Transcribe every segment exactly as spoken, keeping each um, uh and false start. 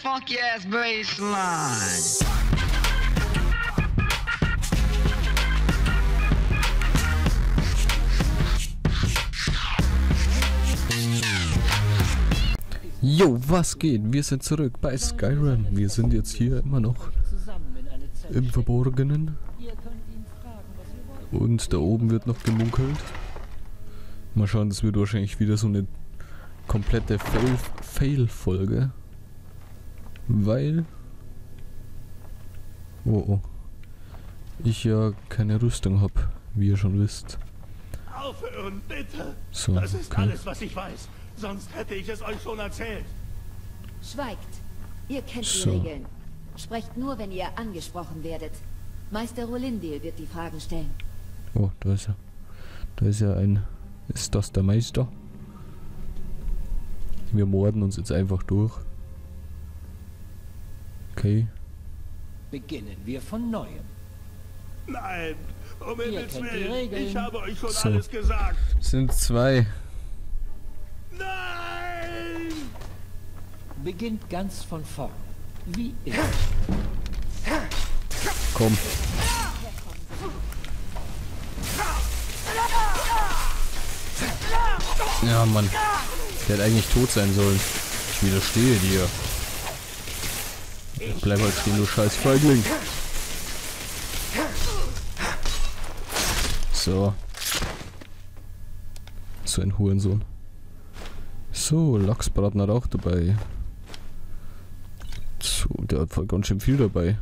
funky ass bass line. Jo, was geht? Wir sind zurück bei Skyrim. Wir sind jetzt hier immer noch im Verborgenen. Und da oben wird noch gemunkelt. Mal schauen, das wird wahrscheinlich wieder so eine komplette Fail-Folge. Weil... Oh oh. Ich ja keine Rüstung habe, wie ihr schon wisst. Aufhören, bitte! So, das ist okay. alles, was ich weiß. Sonst hätte ich es euch schon erzählt. Schweigt. Ihr kennt So. die Regeln. Sprecht nur, wenn ihr angesprochen werdet. Meister Rolindil wird die Fragen stellen. Oh, da ist er. Da ist ja ein... Ist das der Meister? Wir morden uns jetzt einfach durch. Okay. Beginnen wir von neuem. Nein, um Himmels kennt die Willen. Regeln. Ich habe euch schon So. alles gesagt. Sind zwei. Nein! Beginnt ganz von vorn. Wie immer. Komm. Ja, Mann. Der hätte eigentlich tot sein sollen. Ich widerstehe dir. Bleib halt stehen, du scheiß Feigling. So. So ein Hurensohn. So, Lachsbraten hat auch dabei. So, der hat voll ganz schön viel dabei.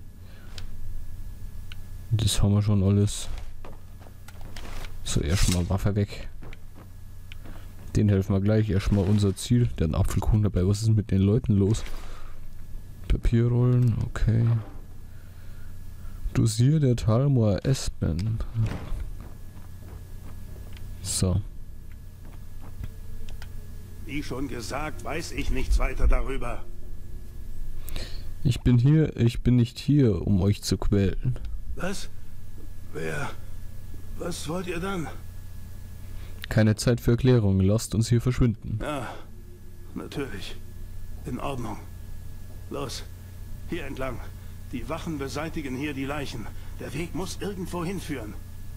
Das haben wir schon alles. So, erstmal Waffe weg. Den helfen wir gleich. Erstmal unser Ziel. Der hat einen Apfelkuchen dabei. Was ist mit den Leuten los? Papierrollen, okay. Dosier der Talmor Espen. So. Wie schon gesagt, weiß ich nichts weiter darüber. Ich bin hier, ich bin nicht hier, um euch zu quälen. Was? Wer? Was wollt ihr dann? Keine Zeit für Erklärungen. Lasst uns hier verschwinden. Ja, natürlich. In Ordnung. Los, hier entlang. Die Wachen beseitigen hier die Leichen. Der Weg muss irgendwo hinführen.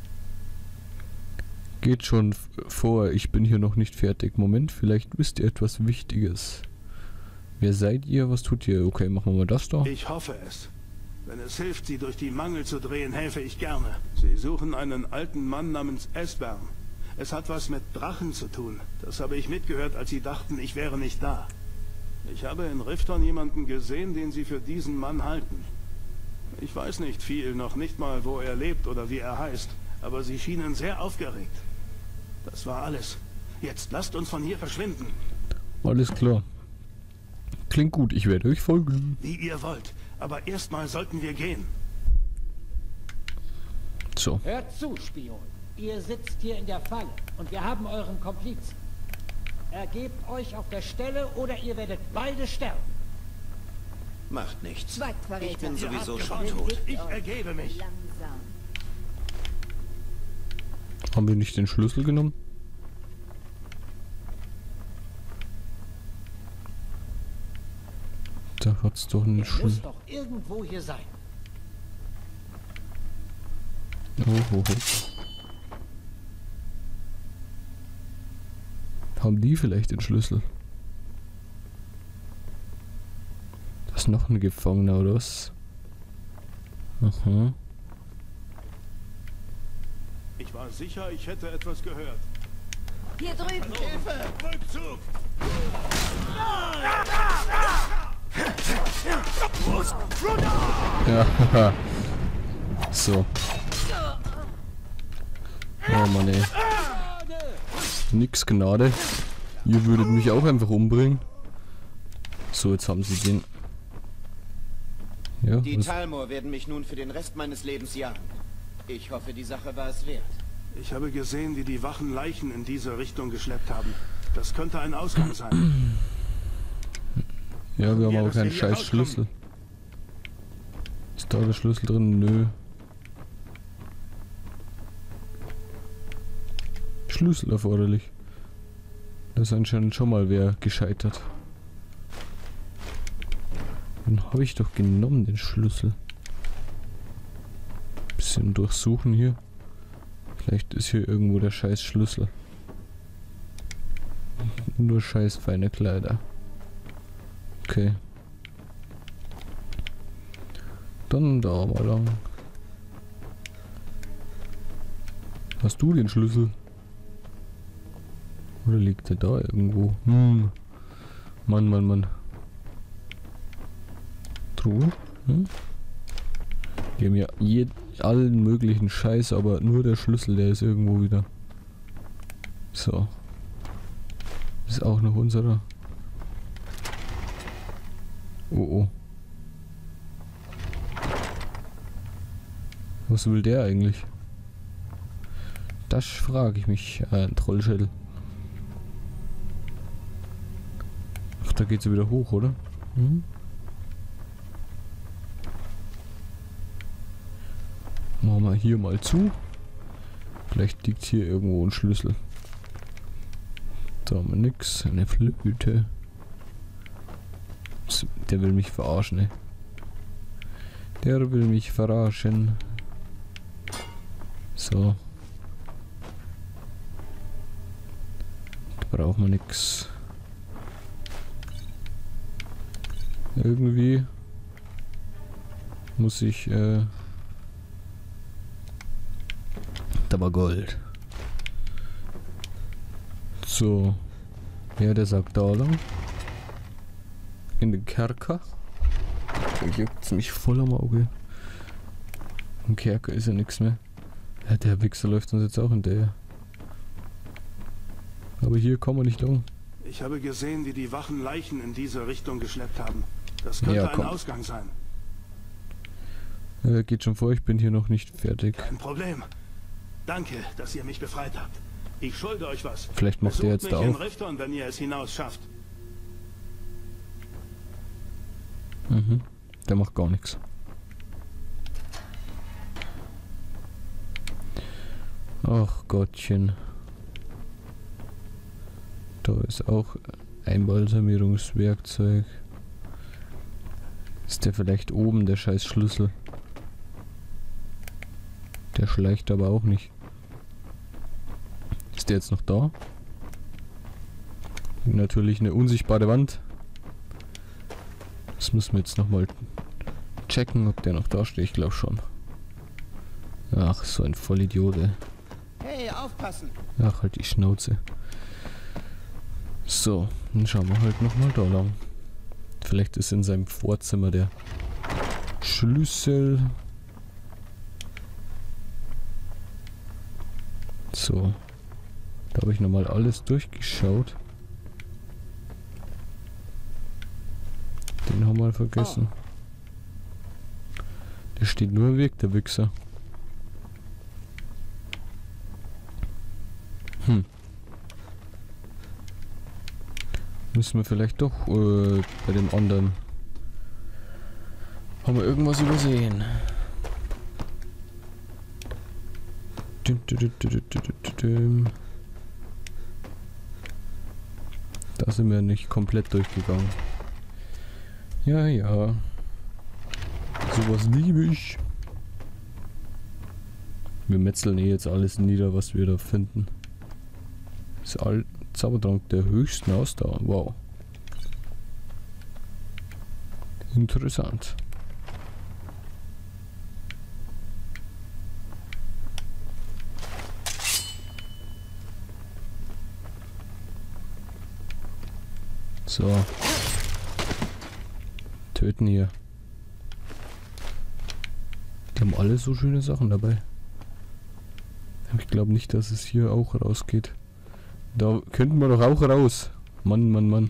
Geht schon f- vor, ich bin hier noch nicht fertig. Moment, vielleicht wisst ihr etwas Wichtiges. Wer seid ihr? Was tut ihr? Okay, machen wir mal das da. Ich hoffe es. Wenn es hilft, sie durch die Mangel zu drehen, helfe ich gerne. Sie suchen einen alten Mann namens Esbern. Es hat was mit Drachen zu tun. Das habe ich mitgehört, als sie dachten, ich wäre nicht da. Ich habe in Rifton jemanden gesehen, den sie für diesen Mann halten. Ich weiß nicht viel, noch nicht mal, wo er lebt oder wie er heißt. Aber sie schienen sehr aufgeregt. Das war alles. Jetzt lasst uns von hier verschwinden. Alles klar. Klingt gut, ich werde euch folgen. Wie ihr wollt. Aber erstmal sollten wir gehen. So. Hört zu, Spion. Ihr sitzt hier in der Falle und wir haben euren Komplizen. Ergebt euch auf der Stelle oder ihr werdet beide sterben. Macht nichts. Schweigt, Verräter. Ich bin sowieso Ihr schon habt tot. gewonnen. Ich ergebe mich. Langsam. Haben wir nicht den Schlüssel genommen? Da hat's doch einen Er Schlüssel. muss doch irgendwo hier sein. Oh, oh, oh. Haben die vielleicht den Schlüssel? Da ist noch ein Gefangener, oder was? Aha. Ich war sicher, ich hätte etwas gehört. Hier drüben. Hilfe! Rückzug! Ja, haha. So. Oh Mann, ey. Nix Gnade. Ihr würdet mich auch einfach umbringen. So, jetzt haben sie den. Ja, Die was? Talmor werden mich nun für den Rest meines Lebens jagen. Ich hoffe, die Sache war es wert. Ich habe gesehen, wie die Wachen Leichen in diese Richtung geschleppt haben. Das könnte ein Ausgang sein. Ja, wir haben Ja, aber dass wir keinen hier scheiß rauskommen. Schlüssel. Ist da der Schlüssel drin? Nö. Schlüssel erforderlich. Da ist anscheinend schon mal wer gescheitert. Den habe ich doch genommen, den Schlüssel. Bisschen durchsuchen hier. Vielleicht ist hier irgendwo der scheiß Schlüssel. Nur scheiß feine Kleider. Okay. Dann da mal lang. Hast du den Schlüssel? Oder liegt der da irgendwo? Hm. Mann, Mann, Mann. Truhe? Hm? Die haben ja jeden, allen möglichen Scheiß, aber nur der Schlüssel, der ist irgendwo wieder. So. Ist auch noch unserer. Oh oh. Was will der eigentlich? Das frage ich mich. Äh, ein Trollschädel. Ach, da geht's ja wieder hoch, oder? Hm? Machen wir hier mal zu. Vielleicht liegt hier irgendwo ein Schlüssel. Da haben wir nix. Eine Flöte. Der will mich verarschen, ey. Der will mich verarschen. So. Da brauchen wir nix. Irgendwie muss ich, äh... da war Gold. So. Ja, der sagt da lang. In den Kerker. Da juckt's mich voll am Auge. Im Kerker ist ja nichts mehr. Ja, der Wichser läuft uns jetzt auch hinterher. Aber hier kommen wir nicht lang. Ich habe gesehen, wie die Wachen Leichen in diese Richtung geschleppt haben. Das könnte Ja, ein komm. Ausgang sein. Äh, geht schon vor, ich bin hier noch nicht fertig. Kein Problem. Danke, dass ihr mich befreit habt. Ich schulde euch was. Vielleicht macht der Besucht jetzt da mich in auf. Rifton, wenn ihr es hinaus schafft. Mhm. Der macht gar nichts. Ach Gottchen. Da ist auch Einbalsamierungswerkzeug. Ist der vielleicht oben, der scheiß Schlüssel? Der schleicht aber auch nicht. Ist der jetzt noch da? Natürlich eine unsichtbare Wand. Das müssen wir jetzt nochmal checken, ob der noch da steht. Ich glaube schon. Ach, so ein Vollidiot, ey. Hey, aufpassen! Ach, halt die Schnauze. So, dann schauen wir halt nochmal da lang. Vielleicht ist in seinem Vorzimmer der Schlüssel. So. Da habe ich nochmal alles durchgeschaut. Den haben wir vergessen. Der steht nur im Weg, der Wichser. Hm. Müssen wir vielleicht doch äh, bei dem anderen. Haben wir irgendwas übersehen? Dum, dum, dum, dum, dum, dum, dum. Da sind wir nicht komplett durchgegangen. Ja, ja. Sowas liebe ich. Wir metzeln eh jetzt alles nieder, was wir da finden. Ist all Zaubertrank der höchsten Ausdauer. Wow. Interessant. So. Töten hier. Die haben alle so schöne Sachen dabei. Ich glaube nicht, dass es hier auch rausgeht. Da könnten wir doch auch raus. Mann, Mann, Mann.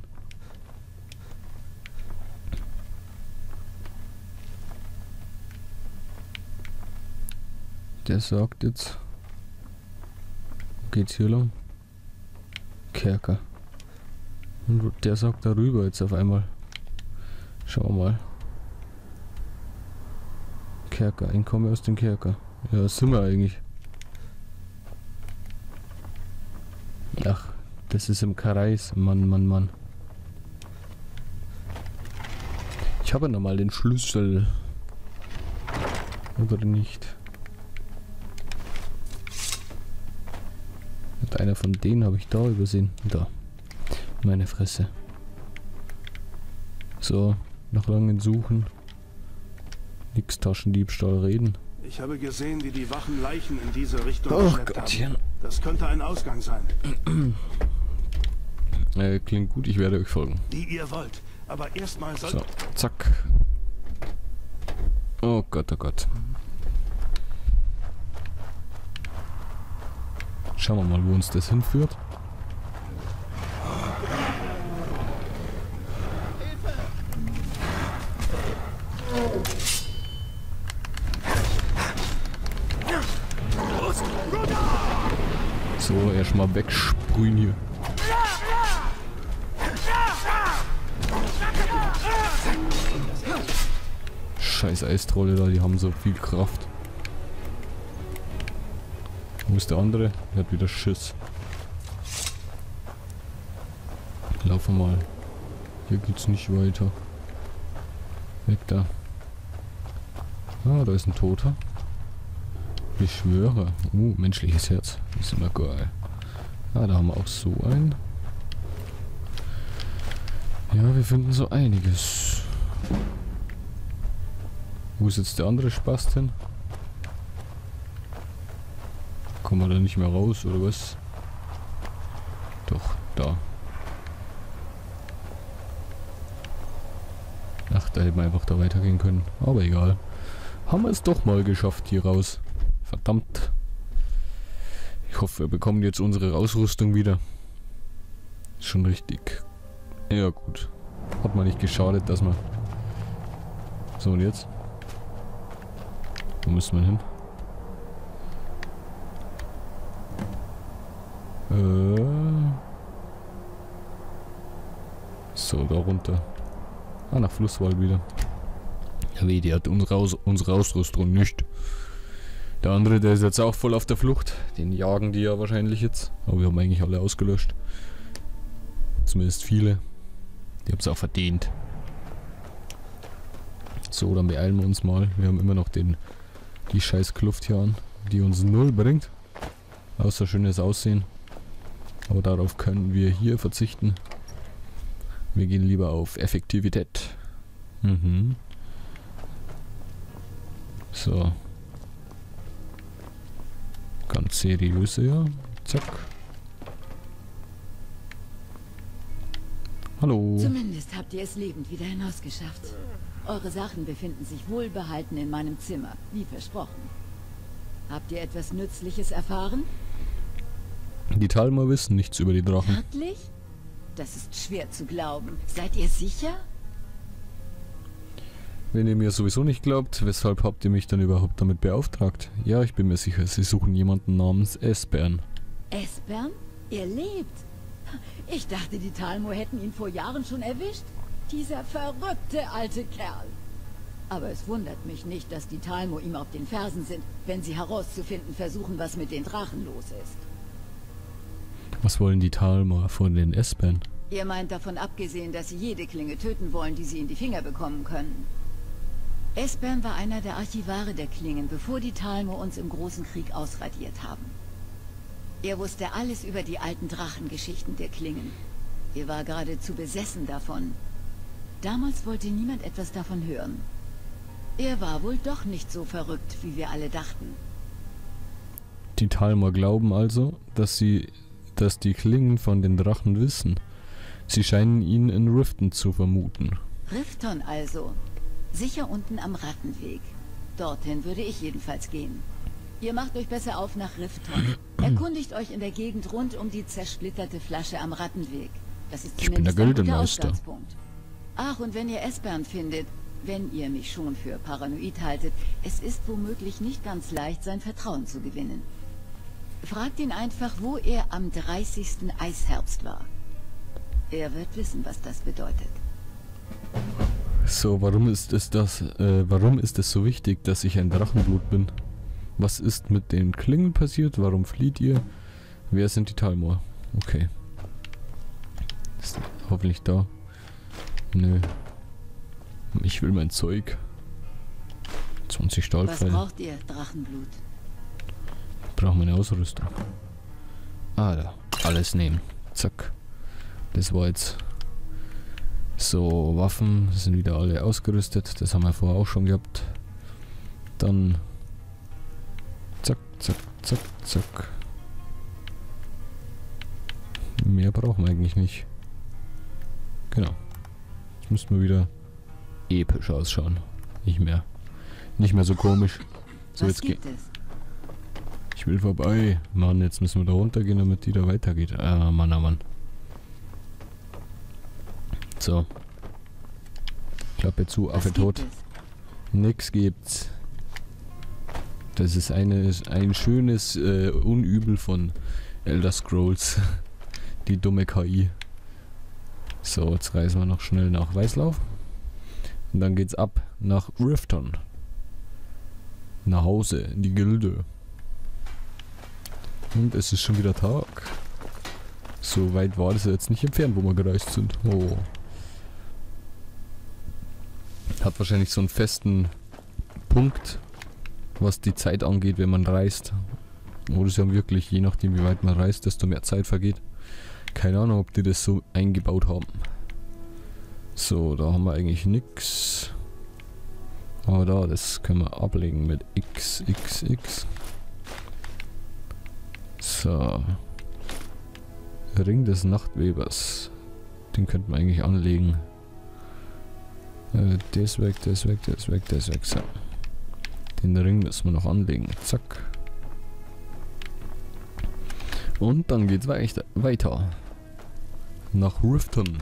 Der sagt jetzt... Wo geht's hier lang? Kerker. Und der sagt darüber jetzt auf einmal. Schauen wir mal. Kerker, ich komme aus dem Kerker. Ja, was sind wir eigentlich? Ach, das ist im Kreis. Mann, Mann, Mann. Ich habe nochmal den Schlüssel. Oder nicht? Und einer von denen habe ich da übersehen. Da. Meine Fresse. So, nach langen Suchen. Nix Taschendiebstahl reden. Ich habe gesehen, wie die Wachen Leichen in diese Richtung Oh geschleppt Gottchen. haben. Das könnte ein Ausgang sein. Äh, klingt gut, ich werde euch folgen. Wie ihr wollt. Aber erstmal soll... So, zack. Oh Gott, oh Gott. Schauen wir mal, wo uns das hinführt. So, erstmal wegsprühen hier. Scheiß Eistrolle da, die haben so viel Kraft. Wo ist der andere? Der hat wieder Schiss. Laufen wir mal. Hier geht's nicht weiter. Weg da. Ah, da ist ein Toter. Ich schwöre. Uh, menschliches Herz. Das ist immer geil. Ah, da haben wir auch so einen. Ja, wir finden so einiges. Wo ist jetzt der andere Spast hin? Kommen wir da nicht mehr raus, oder was? Doch, da. Ach, da hätten wir einfach da weitergehen können. Aber egal. Haben wir es doch mal geschafft hier raus. Verdammt. Ich hoffe, wir bekommen jetzt unsere Ausrüstung wieder. Ist schon richtig. Ja gut. Hat mal nicht geschadet, dass man... So, und jetzt? Wo müssen wir hin? Äh... So, da runter. Ah, nach Flusswald wieder. Ja weh, die hat unsere, Aus unsere Ausrüstung nicht. Der andere, der ist jetzt auch voll auf der Flucht. Den jagen die ja wahrscheinlich jetzt. Aber wir haben eigentlich alle ausgelöscht. Zumindest viele. Die haben es auch verdient. So, dann beeilen wir uns mal. Wir haben immer noch den die scheiß Kluft hier an, die uns null bringt. Außer schönes Aussehen. Aber darauf können wir hier verzichten. Wir gehen lieber auf Effektivität. Mhm. So. Ganz seriös, ja. Zack. Hallo. Zumindest habt ihr es lebend wieder hinausgeschafft. Eure Sachen befinden sich wohlbehalten in meinem Zimmer, wie versprochen. Habt ihr etwas Nützliches erfahren? Die Talmer wissen nichts über die Drachen. Wirklich? Das ist schwer zu glauben. Seid ihr sicher? Wenn ihr mir sowieso nicht glaubt, weshalb habt ihr mich dann überhaupt damit beauftragt? Ja, ich bin mir sicher, sie suchen jemanden namens Esbern. Esbern? Er lebt. Ich dachte, die Talmo hätten ihn vor Jahren schon erwischt. Dieser verrückte alte Kerl. Aber es wundert mich nicht, dass die Talmo ihm auf den Fersen sind, wenn sie herauszufinden versuchen, was mit den Drachen los ist. Was wollen die Talmer von den Esbern? Ihr meint davon abgesehen, dass sie jede Klinge töten wollen, die sie in die Finger bekommen können. Esbern war einer der Archivare der Klingen, bevor die Talmo uns im Großen Krieg ausradiert haben. Er wusste alles über die alten Drachengeschichten der Klingen. Er war geradezu besessen davon. Damals wollte niemand etwas davon hören. Er war wohl doch nicht so verrückt, wie wir alle dachten. Die Talmer glauben also, dass sie, dass die Klingen von den Drachen wissen. Sie scheinen ihn in Riften zu vermuten. Rifton also. Sicher unten am Rattenweg. Dorthin würde ich jedenfalls gehen. Ihr macht euch besser auf nach Rifton. Erkundigt euch in der Gegend rund um die zersplitterte Flasche am Rattenweg. Das ist Ich bin der zumindest ein guter Gildemeister. Ausgangspunkt. Ach, und wenn ihr Esbern findet, wenn ihr mich schon für paranoid haltet, es ist womöglich nicht ganz leicht, sein Vertrauen zu gewinnen. Fragt ihn einfach, wo er am dreißigsten Eisherbst war. Er wird wissen, was das bedeutet. So, warum ist es das, äh, warum ist es so wichtig, dass ich ein Drachenblut bin? Was ist mit den Klingen passiert? Warum flieht ihr? Wer sind die Talmor? Okay. Ist hoffentlich da. Nö. Ich will mein Zeug. zwanzig Was Stahlpfeile. braucht ihr, Drachenblut? Ich brauche meine Ausrüstung. Ah, da. Alles nehmen. Zack. Das war jetzt... So, Waffen sind wieder alle ausgerüstet. Das haben wir vorher auch schon gehabt. Dann... Zack, zack, zack, zack. Mehr brauchen wir eigentlich nicht. Genau. Jetzt müssten wir wieder episch ausschauen. Nicht mehr. Nicht mehr so komisch. So, Was jetzt geht. gibt es? Ich will vorbei. Mann, jetzt müssen wir da runtergehen, damit die da weitergeht. Ah, Mann, ah, Mann. So. Klappe zu, Was Affe gibt tot. es? Nix gibt's. Das ist eine, ein schönes äh, Unübel von Elder Scrolls. Die dumme K I. So, jetzt reisen wir noch schnell nach Weißlauf. Und dann geht's ab nach Riften. Nach Hause, in die Gilde. Und es ist schon wieder Tag. So weit war das ja jetzt nicht entfernt, wo wir gereist sind. Oh. Hat wahrscheinlich so einen festen Punkt, was die Zeit angeht, wenn man reist. Oder ist ja wirklich, je nachdem wie weit man reist, desto mehr Zeit vergeht. Keine Ahnung, ob die das so eingebaut haben. So, da haben wir eigentlich nix. Aber da, das können wir ablegen mit X, X, X. So. Ring des Nachtwebers. Den könnten wir eigentlich anlegen. Äh, das weg, das weg, das weg, das weg. So. Den Ring müssen wir noch anlegen. Zack. Und dann geht's weiter. weiter. Nach Riften.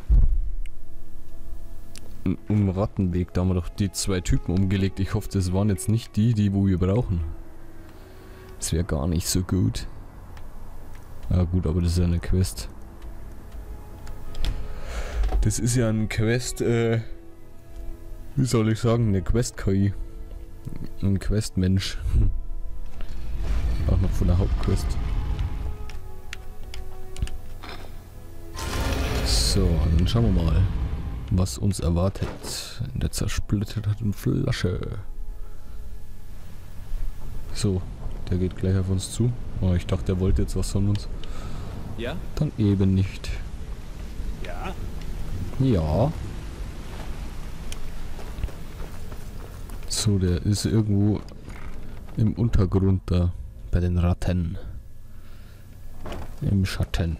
Um Rattenweg, da haben wir doch die zwei Typen umgelegt. Ich hoffe, das waren jetzt nicht die, die wo wir brauchen. Das wäre gar nicht so gut. Ah gut, aber das ist ja eine Quest. Das ist ja ein Quest, äh... Wie soll ich sagen? Eine Quest-K I. Ein Quest-Mensch. Auch noch von der Hauptquest. So, dann schauen wir mal, was uns erwartet in der zersplitterten Flasche. So, der geht gleich auf uns zu. Oh, ich dachte, er wollte jetzt was von uns. Ja? Dann eben nicht. Ja? Ja. So, der ist irgendwo im Untergrund da bei den Ratten. Im Schatten.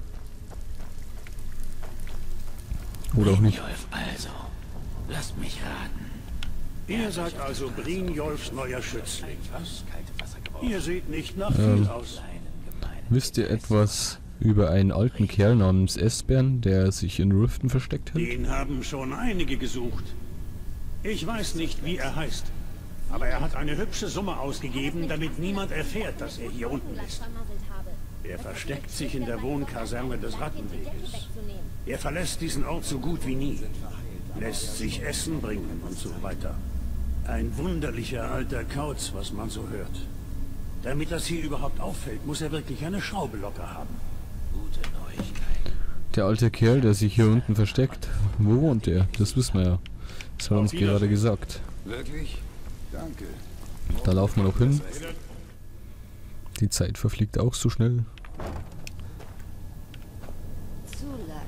Oder auch nicht. Brynjolf also. Lasst mich raten. Ihr seid also Brynjolfs neuer Schützling. Was? Kalte Wasser geworfen. Ihr seht nicht nach Ähm. viel aus. Wisst ihr etwas über einen alten Kerl namens Esbern, der sich in Riften versteckt hat? Den haben schon einige gesucht. Ich weiß nicht, wie er heißt. Aber er hat eine hübsche Summe ausgegeben, damit niemand erfährt, dass er hier unten ist. Er versteckt sich in der Wohnkaserne des Rattenweges. Er verlässt diesen Ort so gut wie nie. Lässt sich Essen bringen und so weiter. Ein wunderlicher alter Kauz, was man so hört. Damit das hier überhaupt auffällt, muss er wirklich eine Schraube locker haben. Gute Neuigkeit. Der alte Kerl, der sich hier unten versteckt. Wo wohnt der? Das wissen wir ja. Das hat er uns gerade gesagt. Wirklich? Danke. Da laufen wir noch hin. Die Zeit verfliegt auch so schnell. Zu leicht.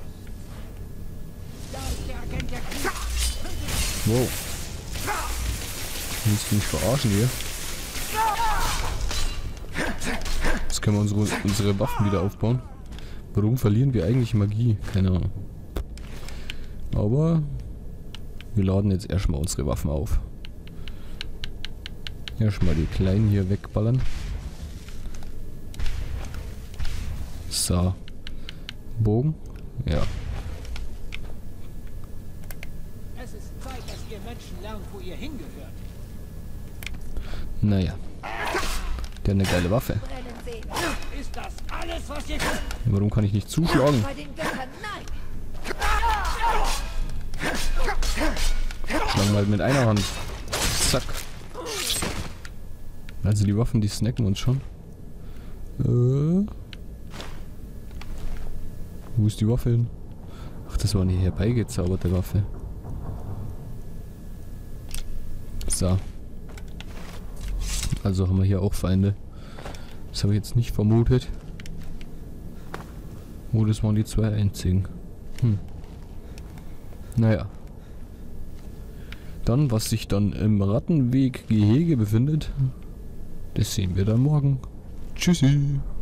Wow. Willst du mich verarschen hier? Jetzt können wir unsere, unsere Waffen wieder aufbauen. Warum verlieren wir eigentlich Magie? Keine Ahnung. Aber wir laden jetzt erstmal unsere Waffen auf. Erstmal die kleinen hier wegballern. So. Bogen? Ja. Es ist Zeit, dass ihr Menschen lernt, wo ihr hingehört. Naja. Der hat eine geile Waffe. Ist das alles, was ihr könnt? Warum kann ich nicht zuschlagen? Bei den Göttern, nein! Schlagen wir halt mit einer Hand. Zack. Also die Waffen, die snacken uns schon. Äh. Wo ist die Waffe hin? Ach, das war eine herbeigezauberte Waffe. So. Also haben wir hier auch Feinde. Das habe ich jetzt nicht vermutet. Oh, das waren die zwei einzigen. Hm. Naja. Dann, was sich dann im Rattenweg-Gehege befindet, das sehen wir dann morgen. Tschüssi.